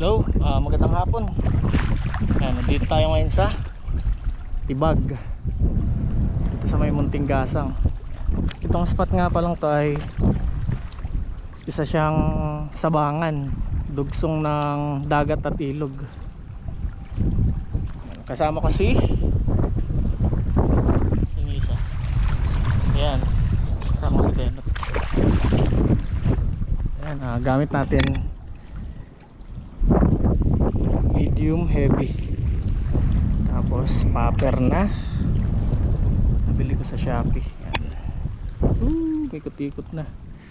Hello, magandang hapon. Ayan, nandito tayo ngayon sa Tibag, dito sa may Munting Gasang. Itong spot nga pa lang to ay isa siyang sabangan, dugsong ng dagat at ilog. Kasama ko si Isa. Ayan, kasama ko si Denot. Ayan, gamit natin medium heavy, tapos popper na nabili ko sa Shopee. Ikot-ikot na.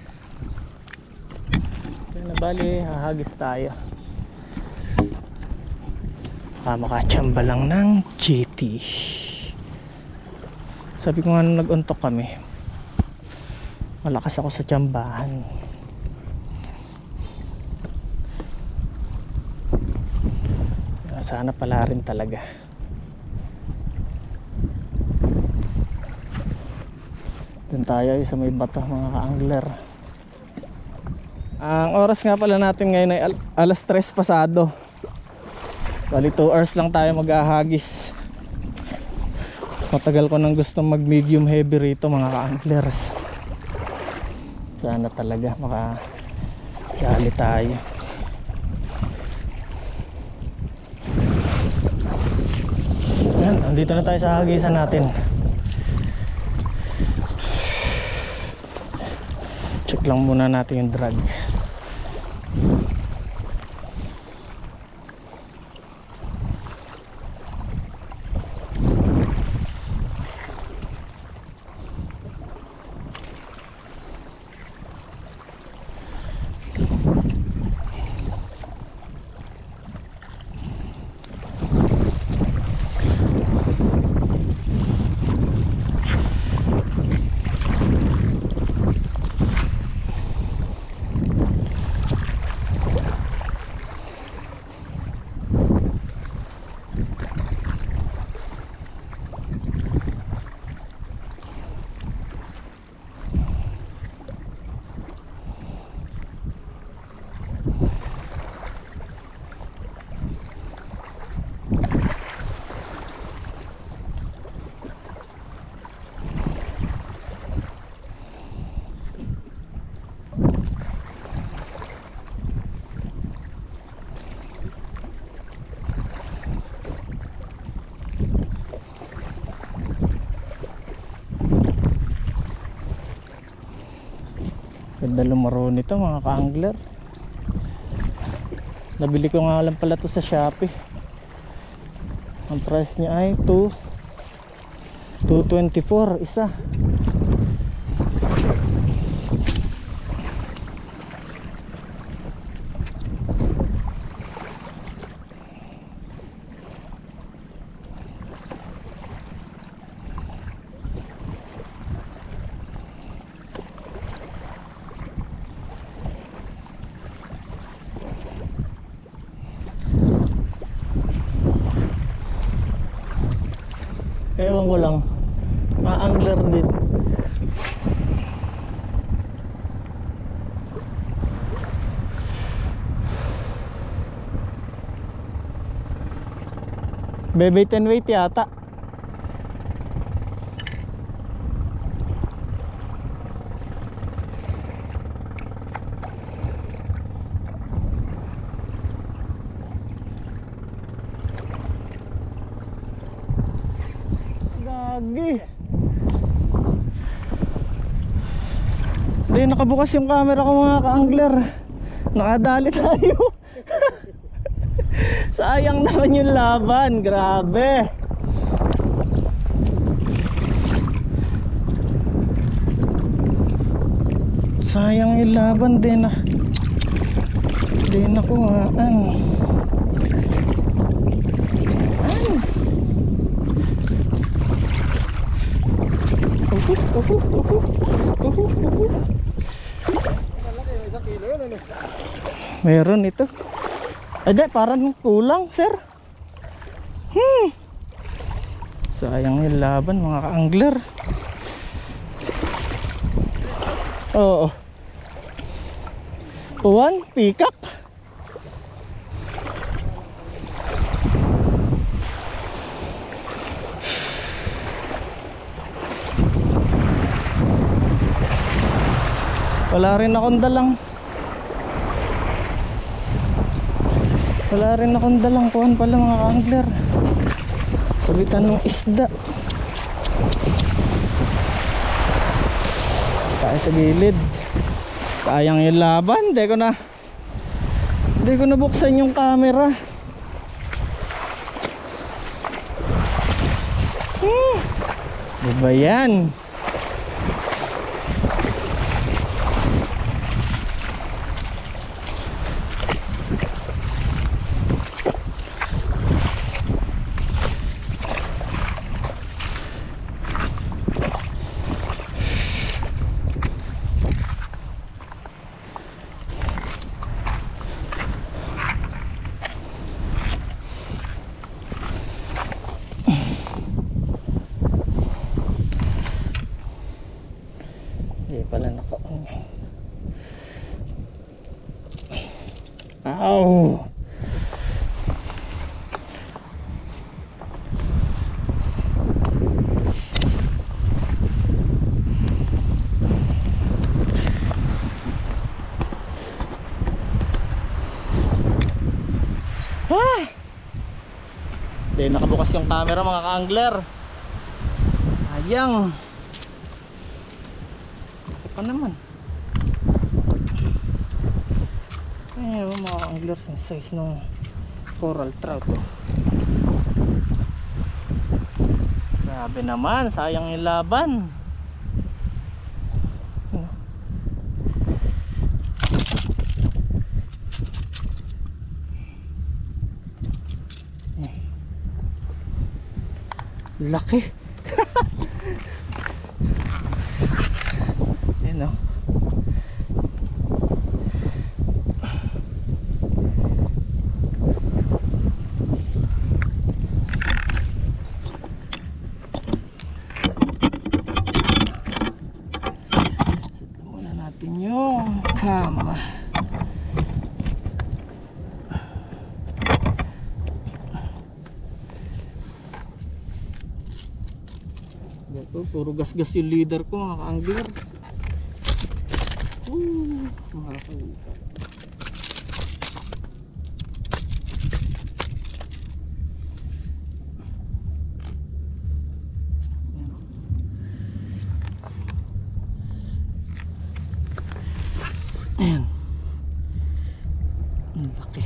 Kaya na bali hahagis tayo, makachamba lang ng GT. Sabi ko nga nung nag-untok kami, malakas ako sa tsambahan. Sana pala rin talaga. Doon tayo sa may bato mga ka-angler. Ang oras nga pala natin ngayon ay alas 3 pasado. Bali 2 hours lang tayo mag-ahagis. Matagal ko nang gustong mag medium heavy rito mga ka-anglers. Sana talaga makadali tayo. Andito na tayo sa hagisan natin. Check lang muna natin yung drag. Ganda lumaro nito mga ka-angler. Nabili ko nga lang pala to sa Shopee. Ang price niya ay $224 isa. Ewan ko lang, ma-angler din. Bebe 10 weight yata. Hindi nakabukas yung camera ko mga ka-angler. Nakadali tayo. Sayang naman yung laban. Grabe. Sayang yung laban din. Din ako nga. Meron ito. Ada parang kulang, sir. Sayang yung laban mga ka-angler. Oo. One peacock. Wala rin akong dalang kuhan pala mga angler. Sabitan ng isda. Tayo sa gilid. Sayang yung laban. Hindi ko na buksan yung camera. Diba yan? Hindi pala naka-on. Ow! Hindi nakabukas yung camera mga ka-angler. Ayang. Pa naman. Ayun mga anglers, yung size ng coral trout. Grabe naman, sayang yung laban. Laki. Ayan o. Muna natin yung kama. Puro gas-gas yung leader ko mga ka-angler. Makakalimutan. Ayan. Ang laki.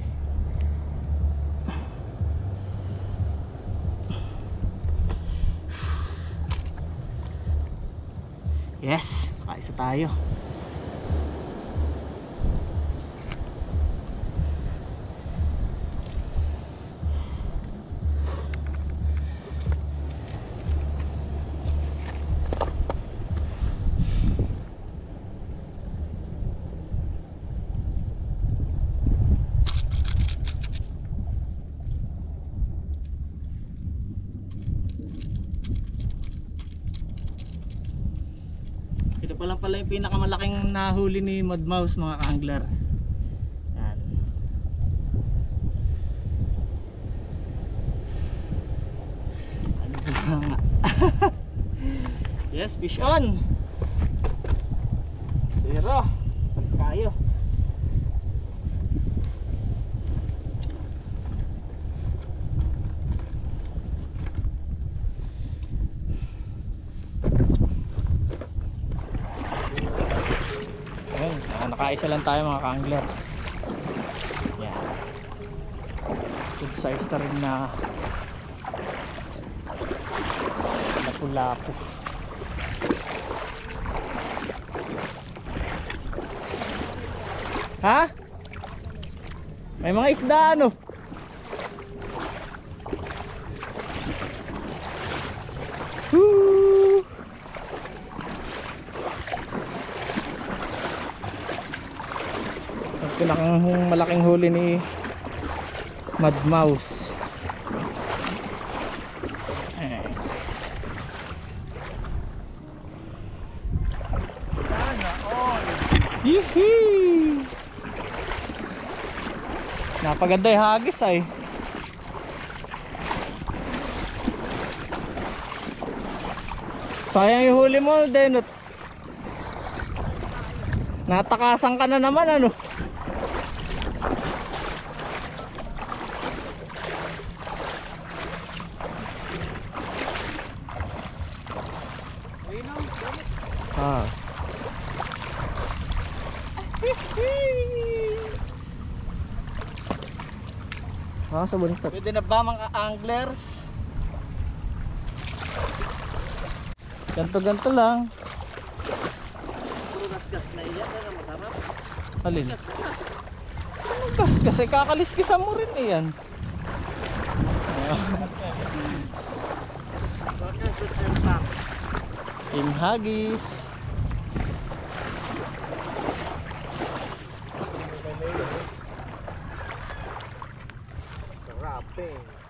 Yes, kaisa tayo. Ito pa lang pala yung pinakamalaking nahuli ni Madmouse mga ka-angler. Yan. Ano ba nga? Yes, fish on. Zero. Pagkayo. Nakaisa lang tayo mga ka-angler. Yan. Good size na rin na lapu-lapu. Ha? May mga isda ano? Pinakang malaking huli ni Madmouse. Sana all. Yee! Napaganda yung hagis ay. Sayang yung huli mo, Denot. Natakasan ka na naman ano. Ah. Ah, sa buntot. Pwede na ba mga anglers? Ganto-ganto lang. Puro gas-gas na iyan, ano masarap? Alin? Gas-gas. Gas kasi kakaliskisan mo rin eh yan. Gas and sak. Team Haggis. Sarap eh.